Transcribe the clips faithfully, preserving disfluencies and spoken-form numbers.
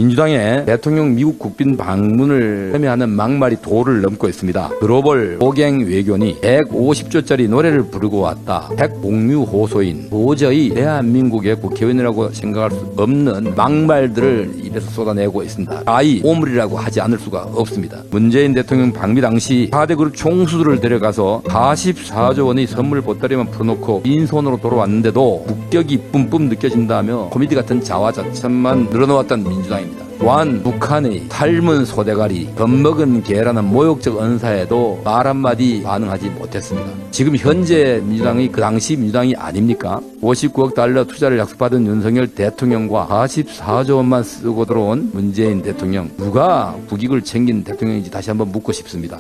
민주당의 대통령 미국 국빈 방문을 폄훼하는 막말이 도를 넘고 있습니다. 글로벌 호갱 외교니 백오십 조짜리 노래를 부르고 왔다. 핵공유 호소인 도저히 대한민국의 국회의원이라고 생각할 수 없는 막말들을 입에서 쏟아내고 있습니다. 아이 오물이라고 하지 않을 수가 없습니다. 문재인 대통령 방미 당시 사 대 그룹 총수들을 데려가서 사십사조 원의 선물 보따리만 풀어놓고 빈손으로 돌아왔는데도 국격이 뿜뿜 느껴진다며 코미디 같은 자화자찬만 늘어놓았던 민주당입니다. 또한 북한의 삶은 소대가리, 겁먹은 개라는 모욕적 언사에도 말 한마디 반응하지 못했습니다. 지금 현재 민주당이 그 당시 민주당이 아닙니까? 오십구억 달러 투자를 약속받은 윤석열 대통령과 사십사조 원만 쓰고 들어온 문재인 대통령, 누가 국익을 챙긴 대통령인지 다시 한번 묻고 싶습니다.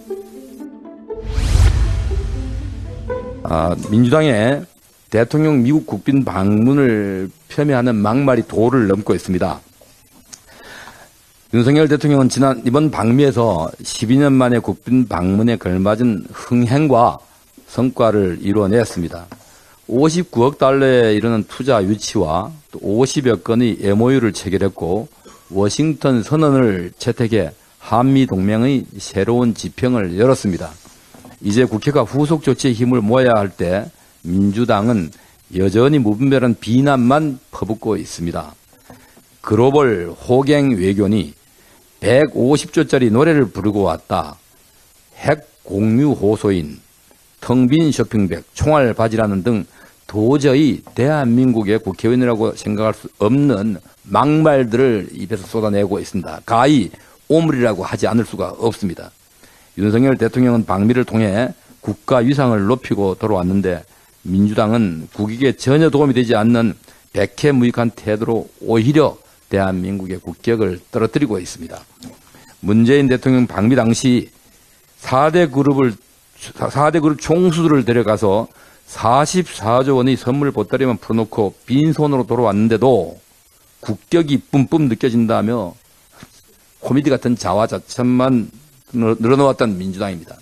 아, 민주당의 대통령 미국 국빈 방문을 폄훼하는 막말이 도를 넘고 있습니다. 윤석열 대통령은 지난 이번 방미에서 십이 년 만에 국빈 방문에 걸맞은 흥행과 성과를 이루어냈습니다. 오십구억 달러에 이르는 투자 유치와 또 오십여 건의 엠오유를 체결했고 워싱턴 선언을 채택해 한미 동맹의 새로운 지평을 열었습니다. 이제 국회가 후속 조치에 힘을 모아야 할 때 민주당은 여전히 무분별한 비난만 퍼붓고 있습니다. 글로벌 호갱 외교니 백오십 조짜리 노래를 부르고 왔다. 핵 공유 호소인, 텅 빈 쇼핑백, 총알 바지라는 등 도저히 대한민국의 국회의원이라고 생각할 수 없는 막말들을 입에서 쏟아내고 있습니다. 가히 오물이라고 하지 않을 수가 없습니다. 윤석열 대통령은 방미를 통해 국가 위상을 높이고 돌아왔는데 민주당은 국익에 전혀 도움이 되지 않는 백해무익한 태도로 오히려 대한민국의 국격을 떨어뜨리고 있습니다. 문재인 대통령 방미 당시 사 대 그룹을, 사 대 그룹 총수들을 데려가서 사십사조 원의 선물 보따리만 풀어놓고 빈손으로 돌아왔는데도 국격이 뿜뿜 느껴진다며 코미디 같은 자화자찬만 늘어놓았던 민주당입니다.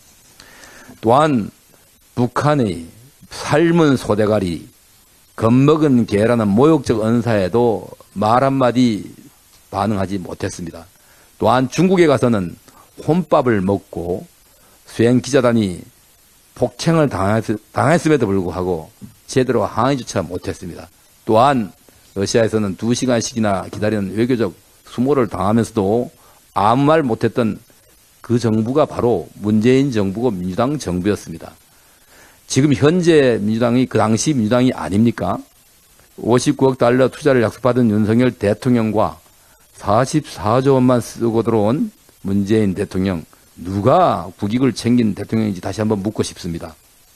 또한 북한의 삶은 소대가리, 겁먹은 개라는 모욕적 언사에도 말 한마디 반응하지 못했습니다. 또한 중국에 가서는 혼밥을 먹고 수행 기자단이 폭행을 당했음에도 불구하고 제대로 항의조차 못했습니다. 또한 러시아에서는 두 시간씩이나 기다리는 외교적 수모를 당하면서도 아무 말 못했던 그 정부가 바로 문재인 정부고 민주당 정부였습니다. 지금 현재 민주당이 그 당시 민주당이 아닙니까? 오십구억 달러 투자를 약속받은 윤석열 대통령과 사십사조 원만 쓰고 들어온 문재인 대통령, 누가 국익을 챙긴 대통령인지 다시 한번 묻고 싶습니다.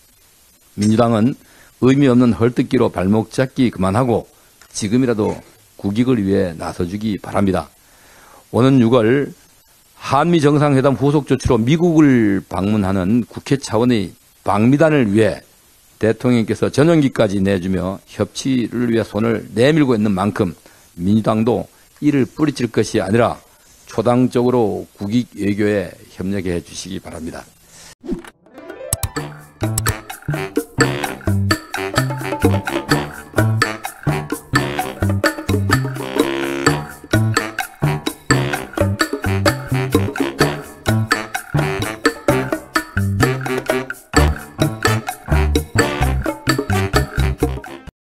민주당은 의미 없는 헐뜯기로 발목 잡기 그만하고 지금이라도 국익을 위해 나서주기 바랍니다. 오는 유월 한미 정상회담 후속 조치로 미국을 방문하는 국회 차원의 방미단을 위해 대통령께서 전용기까지 내주며 협치를 위해 손을 내밀고 있는 만큼 민주당도 이를 뿌리칠 것이 아니라 초당적으로 국익 외교에 협력해 주시기 바랍니다.